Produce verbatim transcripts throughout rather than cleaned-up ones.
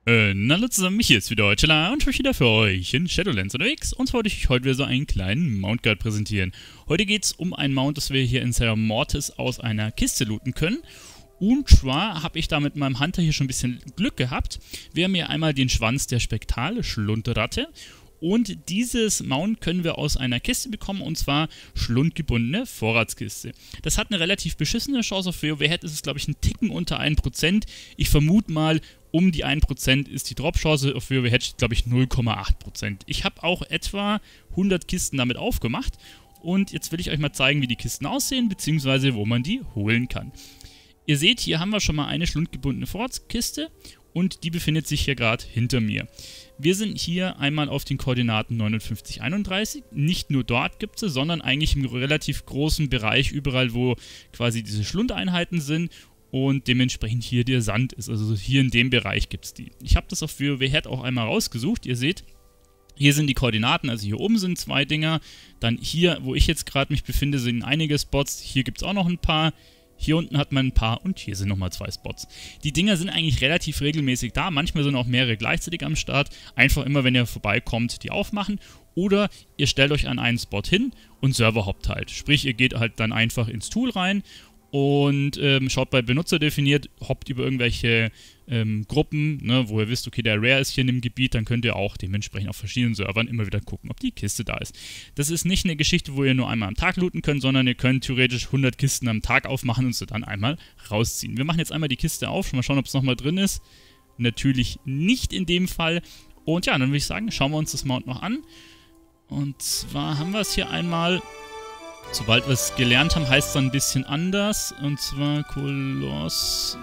Äh, na hallo zusammen, mich hier ist wieder Deutschela und ich bin wieder für euch in Shadowlands unterwegs und wollte ich heute wieder so einen kleinen Mount Guard präsentieren. Heute geht es um ein Mount, das wir hier in Serra Mortis aus einer Kiste looten können. Und zwar habe ich da mit meinem Hunter hier schon ein bisschen Glück gehabt. Wir haben hier einmal den Schwanz der Spektrale-Schlundratte. Und dieses Mount können wir aus einer Kiste bekommen, und zwar schlundgebundene Vorratskiste. Das hat eine relativ beschissene Chance auf WoW-Head, ist es glaube ich ein Ticken unter ein Prozent. Ich vermute mal, um die ein Prozent ist die Drop-Chance, auf WoW-Head glaube ich null Komma acht Prozent. Ich habe auch etwa hundert Kisten damit aufgemacht und jetzt will ich euch mal zeigen, wie die Kisten aussehen, beziehungsweise wo man die holen kann. Ihr seht, hier haben wir schon mal eine schlundgebundene Vorratskiste und die befindet sich hier gerade hinter mir. Wir sind hier einmal auf den Koordinaten neunundfünfzig einunddreißig. Nicht nur dort gibt es sie, sondern eigentlich im relativ großen Bereich, überall wo quasi diese Schlundeinheiten sind und dementsprechend hier der Sand ist. Also hier in dem Bereich gibt es die. Ich habe das auf WoW-Head auch einmal rausgesucht. Ihr seht, hier sind die Koordinaten, also hier oben sind zwei Dinger. Dann hier, wo ich jetzt gerade mich befinde, sind einige Spots. Hier gibt es auch noch ein paar. Hier unten hat man ein paar und hier sind nochmal zwei Spots. Die Dinger sind eigentlich relativ regelmäßig da, manchmal sind auch mehrere gleichzeitig am Start. Einfach immer, wenn ihr vorbeikommt, die aufmachen. Oder ihr stellt euch an einen Spot hin und Server hoppt halt. Sprich, ihr geht halt dann einfach ins Tool rein und ähm, schaut bei Benutzer definiert, hoppt über irgendwelche ähm, Gruppen, ne, wo ihr wisst, okay, der Rare ist hier in dem Gebiet, dann könnt ihr auch dementsprechend auf verschiedenen Servern immer wieder gucken, ob die Kiste da ist. Das ist nicht eine Geschichte, wo ihr nur einmal am Tag looten könnt, sondern ihr könnt theoretisch hundert Kisten am Tag aufmachen und sie dann einmal rausziehen. Wir machen jetzt einmal die Kiste auf, mal schauen, ob es nochmal drin ist. Natürlich nicht in dem Fall. Und ja, dann würde ich sagen, schauen wir uns das Mount noch an. Und zwar haben wir es hier einmal... Sobald wir es gelernt haben, heißt es dann ein bisschen anders. Und zwar Koloss...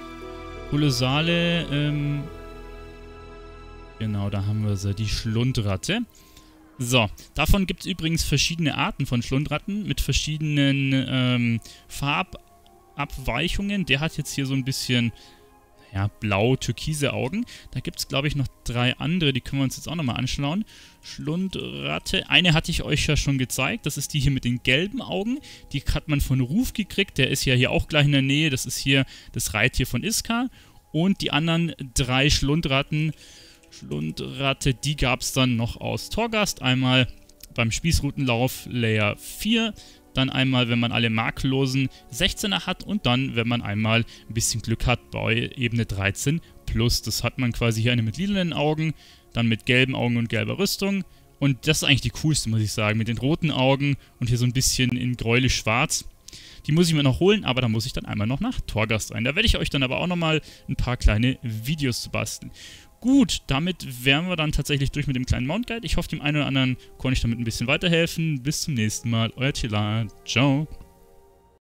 Kolossale, ähm... Genau, da haben wir sie, die Schlundratte. So, davon gibt es übrigens verschiedene Arten von Schlundratten mit verschiedenen ähm, Farbabweichungen. Der hat jetzt hier so ein bisschen... ja, blau-türkise Augen. Da gibt es, glaube ich, noch drei andere, die können wir uns jetzt auch nochmal anschauen. Schlundratte, eine hatte ich euch ja schon gezeigt, das ist die hier mit den gelben Augen. Die hat man von Ruf gekriegt, der ist ja hier auch gleich in der Nähe, das ist hier das Reittier von Iskar. Und die anderen drei Schlundratten, Schlundratte, die gab es dann noch aus Torghast. Einmal beim Spießrutenlauf Layer vier, dann einmal, wenn man alle makellosen sechzehner hat und dann, wenn man einmal ein bisschen Glück hat, bei Ebene dreizehn plus. Das hat man quasi hier eine mit lilanen Augen, dann mit gelben Augen und gelber Rüstung. Und das ist eigentlich die coolste, muss ich sagen, mit den roten Augen und hier so ein bisschen in gräulich-schwarz. Die muss ich mir noch holen, aber da muss ich dann einmal noch nach Torghast rein. Da werde ich euch dann aber auch nochmal ein paar kleine Videos zu basteln. Gut, damit wären wir dann tatsächlich durch mit dem kleinen Mount Guide. Ich hoffe, dem einen oder anderen konnte ich damit ein bisschen weiterhelfen. Bis zum nächsten Mal, euer Tila. Ciao.